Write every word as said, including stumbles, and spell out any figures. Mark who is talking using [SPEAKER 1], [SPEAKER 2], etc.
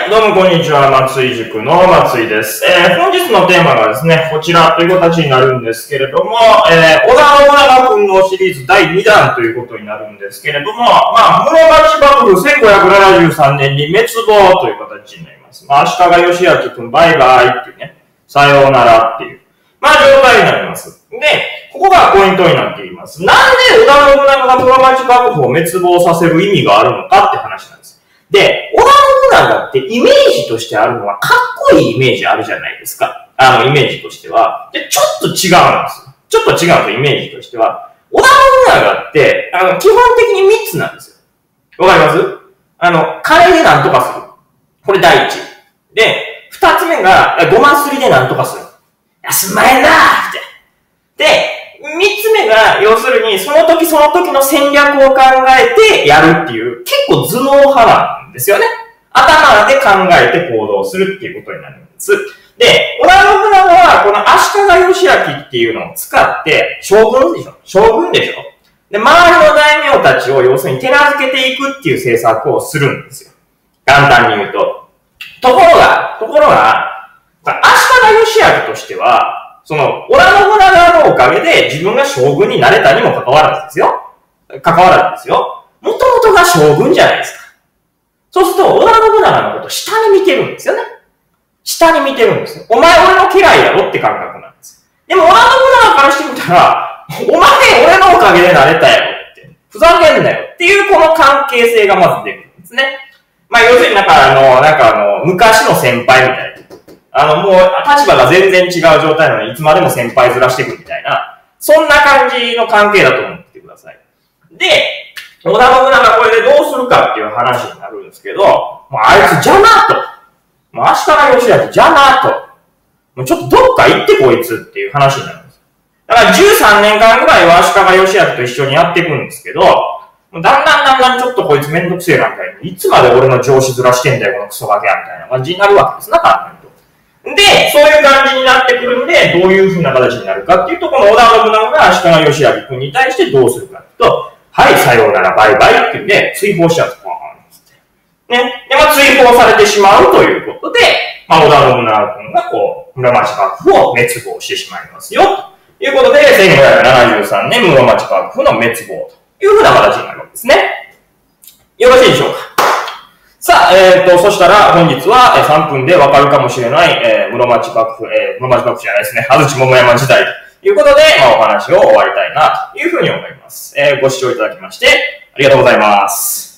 [SPEAKER 1] どうもこんにちは。松井塾の松井です。えー、本日のテーマがですね、こちらという形になるんですけれども、えー、織田信長君のシリーズだいにだんということになるんですけれども、まあ、室町幕府せんごひゃくななじゅうさんねんに滅亡という形になります。まあ、足利義昭君バイバイっていうね、さようならっていう、まあ、状態になります。で、ここがポイントになっています。なんで織田信長が室町幕府を滅亡させる意味があるのかって話なんです。で、織田信長ってイメージとしてあるのはかっこいいイメージあるじゃないですか。あの、イメージとしては。で、ちょっと違うんですよ。ちょっと違うんですよ、イメージとしては。織田信長って、あの、基本的にみっつなんですよ。わかります？あの、金でなんとかする。これ第一。で、二つ目が、ごますりでなんとかする。すんまへんなーって。で、三つ目が、要するに、その時その時の戦略を考えてやるっていう、結構頭脳派なんですよね。頭で考えて行動するっていうことになるんです。で、織田信長は、この足利義昭っていうのを使って、将軍でしょ将軍でしょで、周りの大名たちを要するに手なずけていくっていう政策をするんですよ。簡単に言うと。ところが、ところが、足利義昭としては、その、織田信長のおかげで自分が将軍になれたにもかかわらずですよ。かかわらずですよ。もともとが将軍じゃないですか。そうすると、織田信長のことを下に見てるんですよね。下に見てるんですよ。お前俺の家来やろって感覚なんです。でも、織田信長からしてみたら、お前俺のおかげでなれたやろって。ふざけんなよっていうこの関係性がまず出るんですね。まあ、要するになんかあの、なんかあの、昔の先輩みたいな。あの、もう、立場が全然違う状態なのに、いつまでも先輩ずらしてくるみたいな、そんな感じの関係だと思ってください。で、織田信長これでどうするかっていう話になるんですけど、もうあいつ邪魔と。もう足利義昭邪魔と。もうちょっとどっか行ってこいつっていう話になるんです。だからじゅうさんねんかんぐらいは足利義昭と一緒にやっていくんですけど、だんだんだんだんちょっとこいつめんどくせえなんかい、いつまで俺の上司ずらしてんだよ、このクソガキや、みたいな感じになるわけですな、簡単に。で、そういう感じになってくるんで、どういう風な形になるかっていうと、この織田信長が足利義昭君に対してどうするかっていうと、はい、さようなら、バイバイって言うんで、追放しちゃうんです。ね。で、まあ、追放されてしまうということで、まあ、織田信長君がこう、室町幕府を滅亡してしまいますよ。ということで、せんごひゃくななじゅうさんねん室町幕府の滅亡という風な形になるわけですね。よろしいでしょうか。さあ、えっ、ー、と、そしたら本日はさんぷんでわかるかもしれない、えー、室町幕府、えー、室町幕府じゃないですね、安土桃山時代ということで、まあ、お話を終わりたいなというふうに思います。えー、ご視聴いただきましてありがとうございます。